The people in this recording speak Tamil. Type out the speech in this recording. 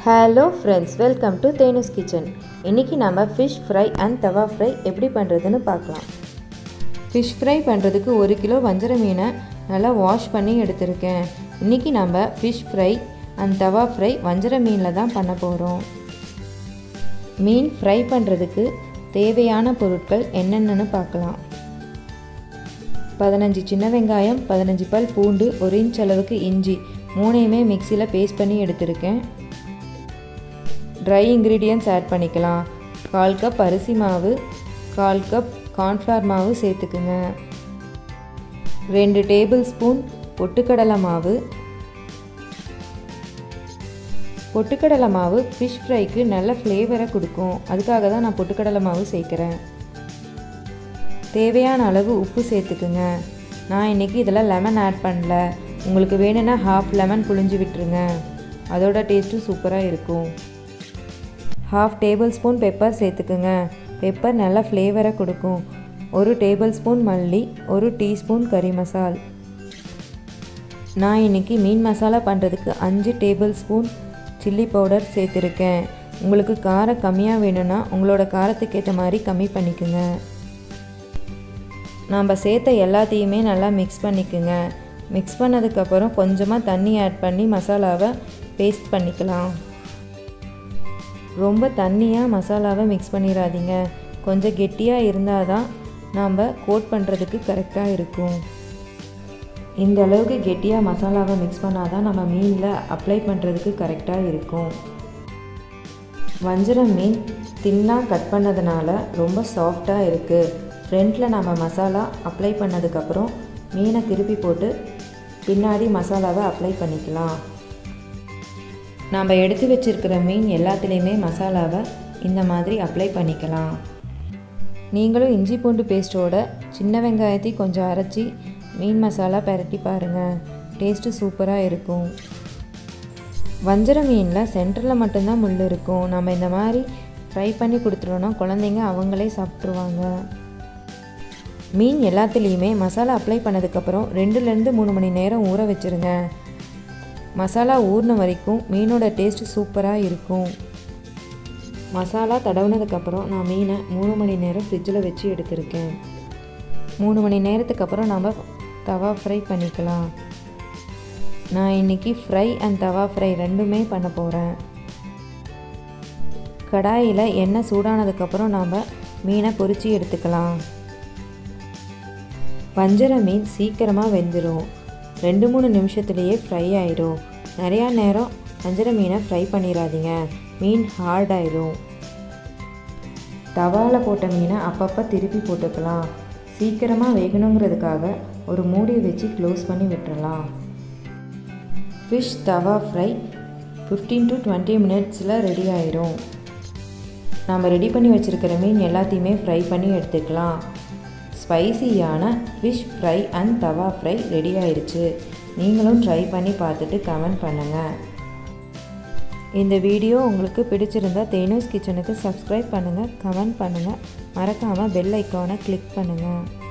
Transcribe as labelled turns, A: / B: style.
A: Hello friends, welcome to Thenu's kitchen. இன்றைக்கி நம்ம fish fry and tawa fry எப்படி பண்ணுறதுன்னு பார்க்கலாம். ஃபிஷ் ஃப்ரை பண்ணுறதுக்கு 1 கிலோ வஞ்சர மீனை நல்லா வாஷ் பண்ணி எடுத்திருக்கேன். இன்றைக்கி நம்ம fish fry and tawa fry வஞ்சர மீனில் தான் பண்ண போகிறோம். மீன் ஃப்ரை பண்ணுறதுக்கு தேவையான பொருட்கள் என்னென்னு பார்க்கலாம். 15 சின்ன வெங்காயம், 15 பல் பூண்டு, 1 இன்ச் அளவுக்கு இஞ்சி, 3ஐயுமே மிக்சியில் பேஸ்ட் பண்ணி எடுத்திருக்கேன். ட்ரை இன்க்ரீடியன்ட்ஸ் ஆட் பண்ணிக்கலாம். 1/4 கப் அரிசி மாவு, 1/4 கப் கார்ன்ஃப்ளவர் மாவு சேர்த்துக்குங்க. 2 டேபிள் ஸ்பூன் பொட்டுக்கடலை மாவு. பொட்டுக்கடலை மாவு ஃபிஷ் ஃப்ரைக்கு நல்ல ஃப்ளேவரை கொடுக்கும், அதுக்காக தான் நான் பொட்டுக்கடலை மாவு சேர்க்குறேன். தேவையான அளவு உப்பு சேர்த்துக்குங்க. நான் இன்றைக்கி இதில் லெமன் ஆட் பண்ணல, உங்களுக்கு வேணும்னா ½ லெமன் புழிஞ்சு விட்டுருங்க, அதோட டேஸ்ட்டும் சூப்பராக இருக்கும். ½ டேபிள் ஸ்பூன் பெப்பர் சேர்த்துக்குங்க. பெப்பர் நல்லா ஃப்ளேவரை கொடுக்கும். 1 டேபிள் ஸ்பூன் மல்லி, 1 டீஸ்பூன் கறி மசால். நான் இன்றைக்கி மீன் மசாலா பண்ணுறதுக்கு 5 டேபிள் ஸ்பூன் சில்லி பவுடர் சேர்த்துருக்கேன். உங்களுக்கு காரம் கம்மியாக வேணும்னா உங்களோட காரத்துக்கு ஏற்ற மாதிரி கம்மி பண்ணிக்கோங்க. நாம் சேர்த்த எல்லாத்தையுமே நல்லா மிக்ஸ் பண்ணிக்கோங்க. மிக்ஸ் பண்ணதுக்கப்புறம் கொஞ்சமாக தண்ணி ஆட் பண்ணி மசாலாவை பேஸ்ட் பண்ணிக்கலாம். ரொம்ப தண்ணியாக மசாலாவை மிக்ஸ் பண்ணிடாதீங்க, கொஞ்சம் கெட்டியாக இருந்தால் தான் நாம் கோட் பண்ணுறதுக்கு கரெக்டாக இருக்கும். இந்த அளவுக்கு கெட்டியாக மசாலாவை மிக்ஸ் பண்ணால் தான் நம்ம மீனில் அப்ளை பண்ணுறதுக்கு கரெக்டாக இருக்கும். வஞ்சரம் மீன் தின்னாக கட் பண்ணதுனால ரொம்ப சாஃப்டாக இருக்குது. ஃப்ரண்ட்டில் நம்ம மசாலா அப்ளை பண்ணதுக்கப்புறம் மீனை திருப்பி போட்டு பின்னாடி மசாலாவை அப்ளை பண்ணிக்கலாம். நாம் எடுத்து வச்சுருக்கிற மீன் எல்லாத்துலேயுமே மசாலாவை இந்த மாதிரி அப்ளை பண்ணிக்கலாம். நீங்களும் இஞ்சி பூண்டு பேஸ்ட்டோட சின்ன வெங்காயத்தை கொஞ்சம் அரைச்சி மீன் மசாலா பரட்டி பாருங்கள், டேஸ்ட்டு சூப்பராக இருக்கும். வஞ்சர மீனில் சென்டரில் மட்டும்தான் முள் இருக்கும். நம்ம இந்த மாதிரி ஃப்ரை பண்ணி கொடுத்துட்டோன்னா குழந்தைங்க அவங்களே சாப்பிட்ருவாங்க. மீன் எல்லாத்துலேயுமே மசாலா அப்ளை பண்ணதுக்கப்புறம் 2லேருந்து 3 மணி நேரம் ஊற வச்சுருங்க. மசாலா ஊறின வரைக்கும் மீனோட டேஸ்ட்டு சூப்பராக இருக்கும். மசாலா தடவுனதுக்கப்புறம் நான் மீனை 3 மணி நேரம் ஃப்ரிட்ஜில் வச்சு எடுத்திருக்கேன். 3 மணி நேரத்துக்கு அப்புறம் நம்ம தவா ஃப்ரை பண்ணிக்கலாம். நான் இன்றைக்கி ஃப்ரை அண்ட் தவா ஃப்ரை ரெண்டுமே பண்ண போகிறேன். கடாயில் எண்ணெய் சூடானதுக்கப்புறம் நாம் மீனை பொரித்து எடுத்துக்கலாம். வஞ்சர மீன் சீக்கிரமாக வெந்துடும், 2-3 நிமிஷத்துலேயே ஃப்ரை ஆயிடும். நிறையா நேரம் வஞ்சர மீனை ஃப்ரை பண்ணிடாதீங்க, மீன் ஹார்ட் ஆயிடும். தவாவில் போட்ட மீனை அப்பப்போ திருப்பி போட்டுக்கலாம். சீக்கிரமாக வேகணுங்கிறதுக்காக ஒரு மூடி வச்சு க்ளோஸ் பண்ணி விட்டுறலாம். ஃபிஷ் தவா ஃப்ரை 15 to 20 மினிட்ஸில் ரெடி ஆயிடும். நம்ம ரெடி பண்ணி வச்சுருக்கிற மீன் எல்லாத்தையுமே ஃப்ரை பண்ணி எடுத்துக்கலாம். ஸ்பைசியான fish fry and tawa fry ready ஆயிடுச்சு. நீங்களும் ட்ரை பண்ணி பார்த்துட்டு கமெண்ட் பண்ணுங்கள். இந்த வீடியோ உங்களுக்கு பிடிச்சிருந்தால் தேனூஸ் கிச்சனுக்கு சப்ஸ்கிரைப் பண்ணுங்கள், கமெண்ட் பண்ணுங்கள், மறக்காமல் பெல் ஐக்கானை கிளிக் பண்ணுங்கள்.